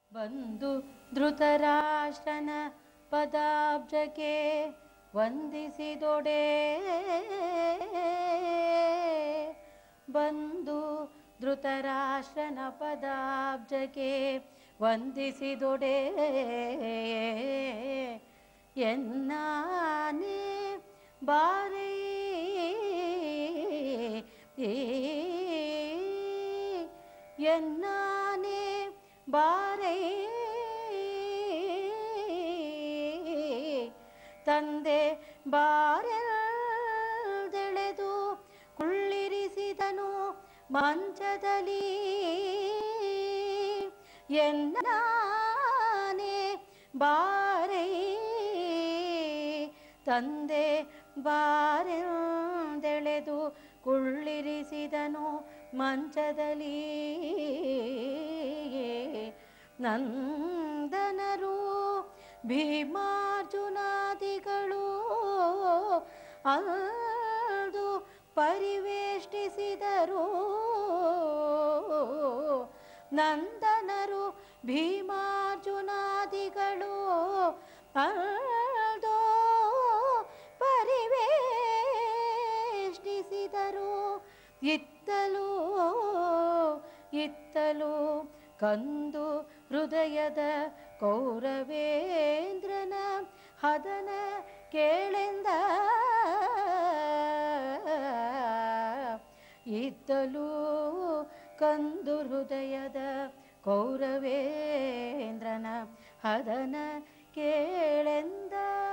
ಬಂದು ಧೃತರಾಷ್ಟ್ರನ ಪದಾಬ್ಜಕ್ಕೆ ವಂದಿಸಿದೊಡೆ ಬಂದು ಧೃತರಾಷ್ಟ್ರನ ಪದಾಬ್ಜಕ್ಕೆ ವಂದಿಸಿದೊಡೆ ಎನ್ನಾನೆ ಬಾರೇ ಎನ್ನಾನೆ ಬಾರೇ ತಂದೆ ಬಾರೆಳೆದು ಕುಳ್ಳಿರಿಸಿದನು ಮಂಚದಲ್ಲಿ ಎನ್ನಾನೆ ಬಾರೇ ತಂದೆ ಬಾರೆಳೆದು ಕುಳ್ಳಿರಿಸಿದನು ಮಂಚದಲ್ಲಿ ನಂದನರು ಭೀಮಾರ್ಜುನಾದಿಗಳು ಅಂದು ಪರಿವೇಷ್ಟಿಸಿದರು ನಂದನರು ಭೀಮಾರ್ಜುನಾದಿಗಳು ಅಂದು ಪರಿವೇಷ್ಟಿಸಿದರು ಇತ್ತಲೂ ಇತ್ತಲೂ ಕಂದು ಹೃದಯದ ಕೌರವೇಂದ್ರನ ಹದನ ಕೇಳೆಂದ ಇತ್ತಲೂ ಕಂದು ಹೃದಯದ ಕೌರವೇಂದ್ರನ ಹದನ ಕೇಳೆಂದ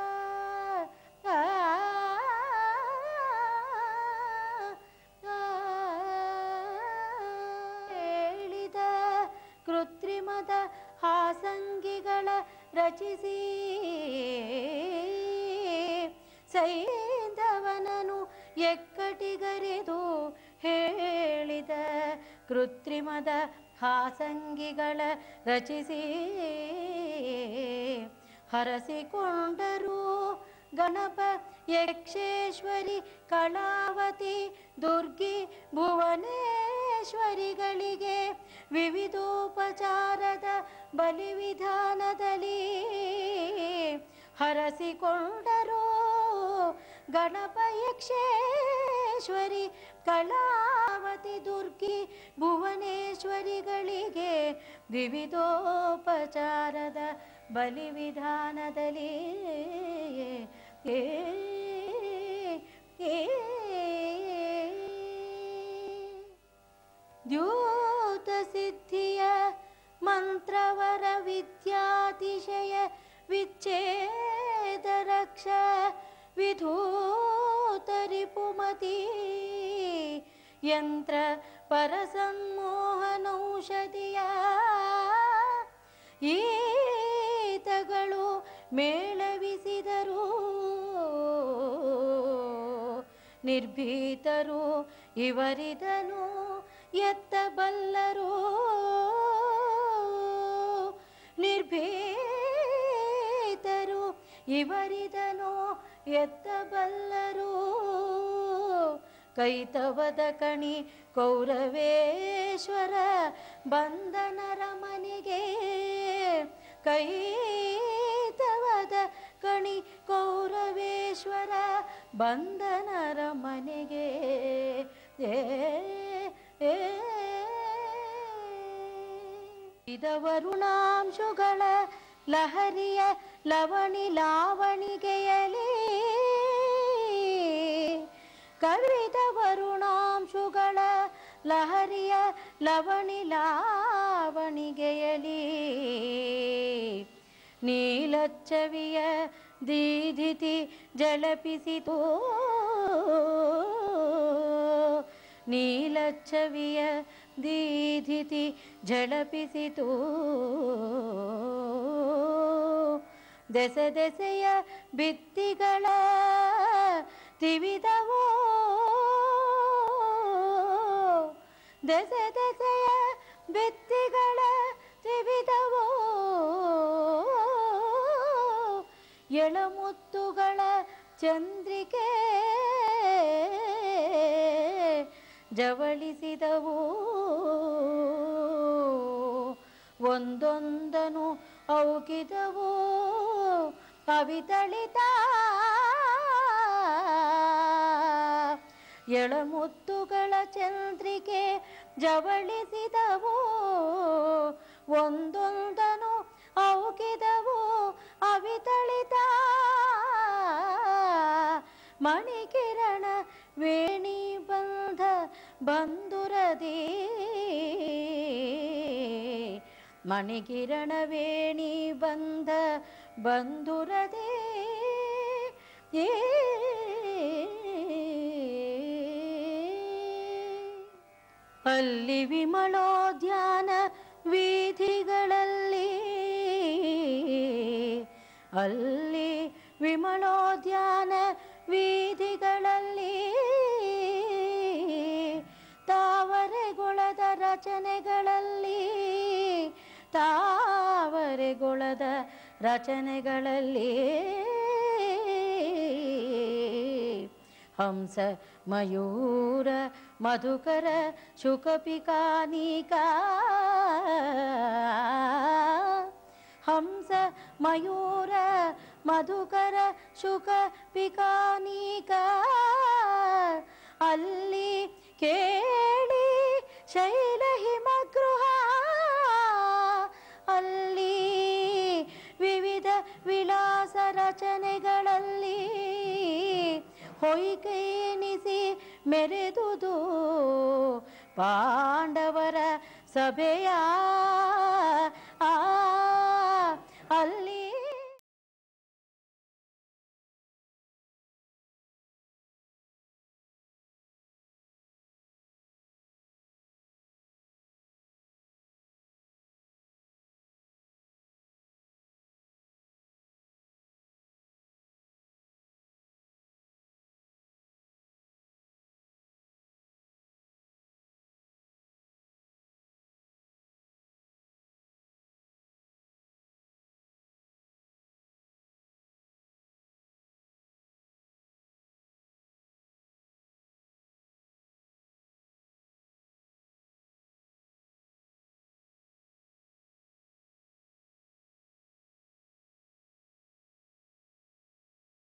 ಹೇಳಿದ ಕೃತ್ರಿಮದ ಹಾಸಂಗಿಗಳ ರಚಿಸಿ ಸೈಂಧವನನು ಎಕ್ಕಟಿಗರೆದು ಹೇಳಿದ ಕೃತ್ರಿಮದ ಹಾಸಂಗಿಗಳ ರಚಿಸಿ ಹರಸಿಕೊಂಡರು ಗಣಪ ಯಕ್ಷೇಶ್ವರಿ ಕಳಾವತಿ ದುರ್ಗಿ ಭುವನೇಶ್ವರಿಗಳಿಗೆ ವಿವಿಧೋಪಚಾರದ ಬಲಿವಿಧಾನದಲ್ಲಿ ಹರಸಿಕೊಂಡರು ಗಣಪ ಯಕ್ಷೇಶ್ವರಿ ಕಳಾವತಿ ದುರ್ಗಿ ಭುವನೇಶ್ವರಿಗಳಿಗೆ ವಿವಿಧೋಪಚಾರದ ಬಲಿವಿಧಾನದಲ್ಲಿ ದ್ಯೂತ ಸಿದ್ಧಿಯ ಮಂತ್ರವರ ವಿದ್ಯಾತಿಶಯ ವಿಚ್ಛೇದ ರಕ್ಷ ವಿಧೂತರಿಪುಮತಿ ಯಂತ್ರ ಪರಸಮ್ಮೋಹನೌಷಧಿಯ ಈತಗಳು ಮೇಳವಿಸಿದರು ನಿರ್ಭೀತರು ಇವರಿದನು ಎತ್ತಬಲ್ಲರು ನಿರ್ಭೀತರು ಇವರಿದನು ಎತ್ತಬಲ್ಲರು ಕೈತವದ ಕಣಿ ಕೌರವೇಶ್ವರ ಬಂಧನರ ಮನೆಗೆ ಕೈತವದ ಕಣಿ ಕೌರವೇಶ್ವರ ಬಂಧನರ ಮನೆಗೆ ವರುಣಾಂಶುಗಳ ಲಹರಿಯ ಲವಣಿ ಲಾವಣಿಗೆಯಲಿ ಕವಿದ ವರುಣಾಂಶುಗಳ ಲಹರಿಯ ಲವಣಿ ಲಾವಣಿಗೆಯಲಿ ನೀಲಚ್ಚವಿಯ ದೀಧಿತಿ ಜಳಪಿಸಿತು ನೀಲಚ್ಚವಿಯ ದೀಧಿತಿ ಝಳಪಿಸಿತು ದೆಸೆ ದೆಸೆಯ ಭಿತ್ತಿಗಳ ತಿವಿದವೋ ದೆಸೆ ದೆಸೆಯ ಭಿತ್ತಿಗಳ ತಿವಿದವೋ ಎಳಮುತ್ತುಗಳ ಚಂದ್ರಿಕೆ ಜವಳಿಸಿದವು ಒಂದೊಂದನು ಔಕಿದವು ಅವಿತಳಿತ ಎಳಮುತ್ತುಗಳ ಚಂದ್ರಿಕೆ ಜವಳಿಸಿದವು ಒಂದೊಂದನು ಔಕಿದವು ಅವಿತಳಿತ ಮಣಿಕಿರಣ ವೇಣಿ ಬಂಧ ಬಂಧುರದಿ ಮಣಿಕಿರಣ ವೇಣಿ ಬಂಧ ಬಂಧುರದಿ ಅಲ್ಲಿ ವಿಮಲೋದ್ಯಾನ ವೀಥಿಗಳಲ್ಲಿ ಅಲ್ಲಿ ವಿಮಲೋದ್ಯಾನ ವೀಥಿಗಳಲ್ಲಿ ತಾವರೆಗೊಳದ ರಚನೆಗಳಲ್ಲಿ ತಾವರೆಗೊಳದ ರಚನೆಗಳಲ್ಲಿ ಹಂಸ ಮಯೂರ ಮಧುಕರ ಶುಕಪಿಕಾನಿಕಾ ಹಂಸ ಮಯೂರ ಮಧುಕರ ಶುಕಪಿಕಾನಿಕಾ ಅಲ್ಲಿ ಕೇಳಿ ಶೈಲ ಹಿಮಗೃಹ ಅಲ್ಲಿ ವಿವಿಧ ವಿಲಾಸ ರಚನೆಗಳಲ್ಲಿ ಹೊಯ್ಕೆನಿಸಿ ಮೆರೆದುದು ಪಾಂಡವರ ಸಭೆಯ